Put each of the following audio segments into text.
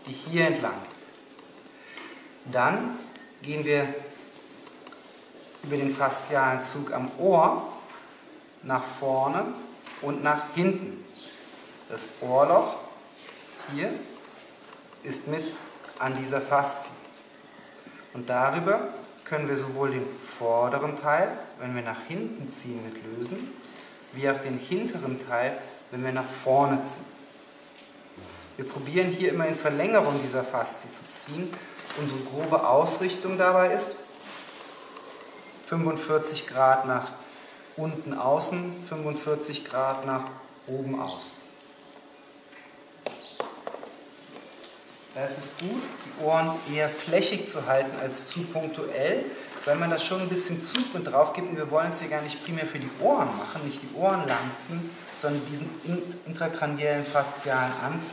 die hier entlang. Dann gehen wir über den faszialen Zug am Ohr nach vorne und nach hinten. Das Ohrloch hier ist mit an dieser Faszie. Und darüber können wir sowohl den vorderen Teil, wenn wir nach hinten ziehen, mit lösen, wie auch den hinteren Teil, wenn wir nach vorne ziehen. Wir probieren hier immer in Verlängerung dieser Faszie zu ziehen. Unsere grobe Ausrichtung dabei ist 45 Grad nach unten außen, 45 Grad nach oben außen. Da ist es gut, die Ohren eher flächig zu halten als zu punktuell, weil man da schon ein bisschen Zug mit drauf gibt und wir wollen es hier gar nicht primär für die Ohren machen, nicht die Ohren langziehen, sondern diesen intrakraniellen faszialen Anteil.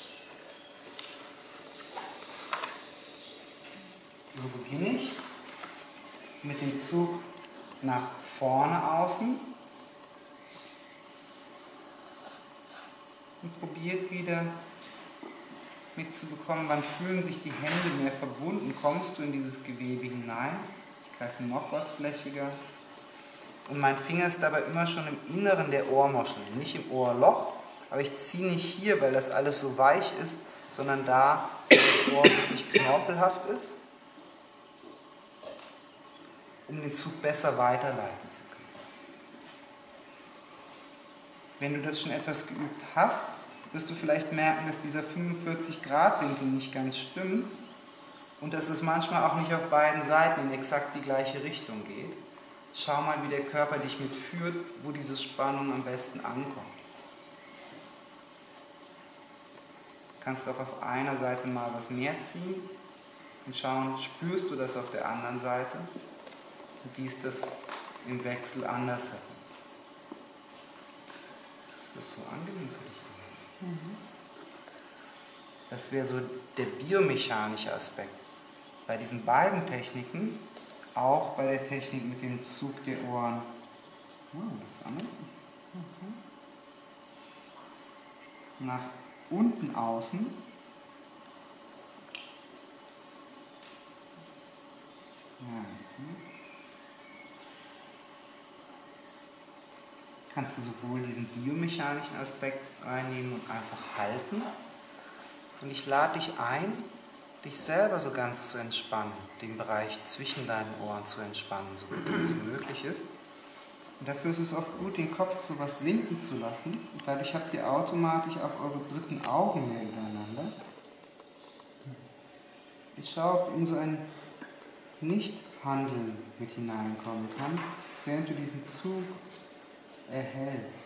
So beginne ich mit dem Zug nach vorne außen und probiert wieder mitzubekommen, wann fühlen sich die Hände mehr verbunden, kommst du in dieses Gewebe hinein, ich greife noch was flächiger und mein Finger ist dabei immer schon im Inneren der Ohrmuschel, nicht im Ohrloch, aber ich ziehe nicht hier, weil das alles so weich ist, sondern da, wo das Ohr wirklich knorpelhaft ist, um den Zug besser weiterleiten zu können. Wenn du das schon etwas geübt hast, wirst du vielleicht merken, dass dieser 45-Grad-Winkel nicht ganz stimmt und dass es manchmal auch nicht auf beiden Seiten in exakt die gleiche Richtung geht. Schau mal, wie der Körper dich mitführt, wo diese Spannung am besten ankommt. Du kannst auch auf einer Seite mal was mehr ziehen und schauen, spürst du das auf der anderen Seite? Und wie ist das im Wechsel anders herum? Ist das so angenehm für dich? Das wäre so der biomechanische Aspekt. Bei diesen beiden Techniken, auch bei der Technik mit dem Zug der Ohren. Oh, das ist anders. Nach unten außen. Ja, kannst du sowohl diesen biomechanischen Aspekt reinnehmen und einfach halten. Und ich lade dich ein, dich selber so ganz zu entspannen, den Bereich zwischen deinen Ohren zu entspannen, so gut es möglich ist. Und dafür ist es oft gut, den Kopf so was sinken zu lassen. Und dadurch habt ihr automatisch auch eure dritten Augen mehr übereinander. Ich schaue, ob du in so ein Nicht-Handeln mit hineinkommen kannst, während du diesen Zug erhältst.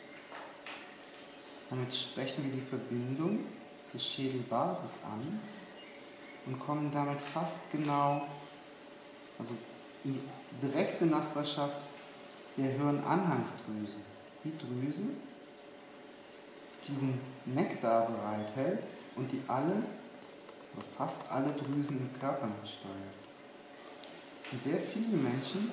Damit sprechen wir die Verbindung zur Schädelbasis an und kommen damit fast genau, also in die direkte Nachbarschaft der Hirnanhangsdrüse. Die Drüse, die diesen Nektar bereithält und die alle, oder fast alle Drüsen im Körper mitsteuert. Und sehr viele Menschen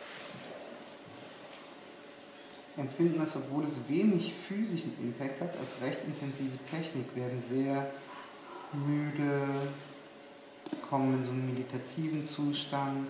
empfinden das, obwohl es wenig physischen Impact hat, als recht intensive Technik, werden sehr müde, kommen in so einen meditativen Zustand.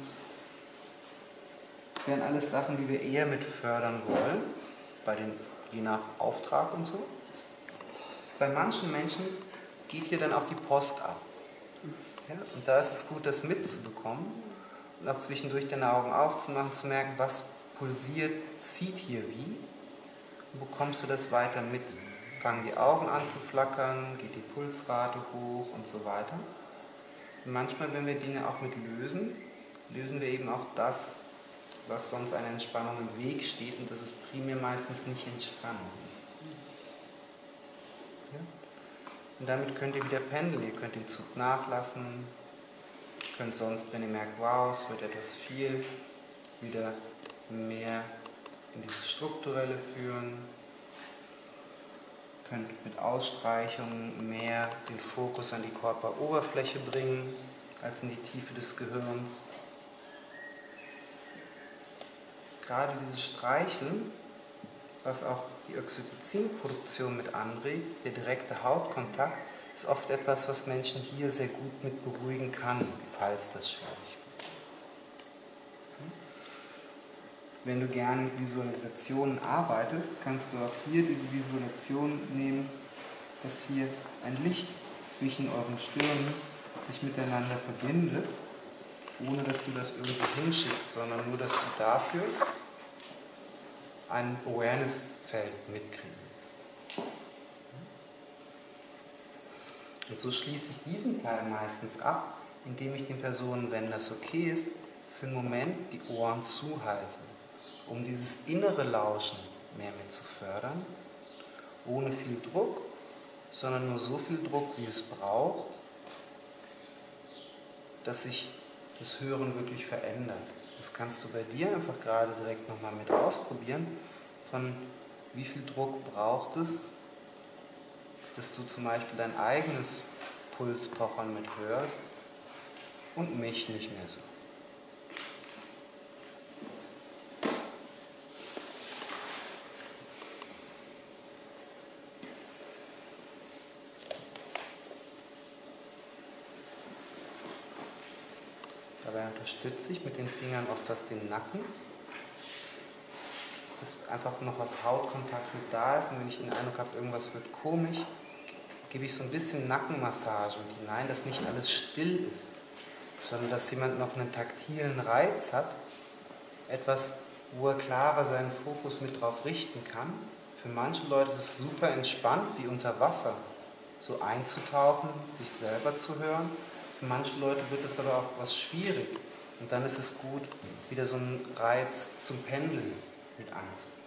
Das wären alles Sachen, die wir eher mit fördern wollen, je nach Auftrag und so. Bei manchen Menschen geht hier dann auch die Post ab. Ja, und da ist es gut, das mitzubekommen und auch zwischendurch deine Augen aufzumachen, zu merken, was pulsiert, zieht hier wie. Und bekommst du das weiter mit? Fangen die Augen an zu flackern, geht die Pulsrate hoch und so weiter. Und manchmal, wenn wir Dinge auch mit lösen, lösen wir eben auch das, was sonst einer Entspannung im Weg steht, und das ist primär meistens nicht Entspannung. Ja? Und damit könnt ihr wieder pendeln, ihr könnt den Zug nachlassen, könnt sonst, wenn ihr merkt, wow, es wird etwas viel, wieder mehr in dieses Strukturelle führen, könnt mit Ausstreichungen mehr den Fokus an die Körperoberfläche bringen, als in die Tiefe des Gehirns. Gerade dieses Streicheln, was auch die Oxytocinproduktion mit anregt, der direkte Hautkontakt, ist oft etwas, was Menschen hier sehr gut mit beruhigen kann, falls das schwierig wird. Wenn du gerne mit Visualisationen arbeitest, kannst du auch hier diese Visualisation nehmen, dass hier ein Licht zwischen euren Stirnen sich miteinander verbindet, ohne dass du das irgendwo hinschickst, sondern nur, dass du dafür ein Awareness-Feld mitkriegen willst. Und so schließe ich diesen Teil meistens ab, indem ich den Personen, wenn das okay ist, für einen Moment die Ohren zuhalte, um dieses innere Lauschen mehr mit zu fördern, ohne viel Druck, sondern nur so viel Druck, wie es braucht, dass sich das Hören wirklich verändert. Das kannst du bei dir einfach gerade direkt nochmal mit ausprobieren, von wie viel Druck braucht es, dass du zum Beispiel dein eigenes Pulspochern mit hörst und mich nicht mehr so. Dabei unterstütze ich mit den Fingern oft fast den Nacken, dass einfach noch was Hautkontakt mit da ist, und wenn ich den Eindruck habe, irgendwas wird komisch, gebe ich so ein bisschen Nackenmassage mit hinein, dass nicht alles still ist, sondern dass jemand noch einen taktilen Reiz hat, etwas, wo er klarer seinen Fokus mit drauf richten kann. Für manche Leute ist es super entspannt, wie unter Wasser, so einzutauchen, sich selber zu hören. Für manche Leute wird es aber auch was schwierig. Und dann ist es gut, wieder so einen Reiz zum Pendeln mit anzubieten.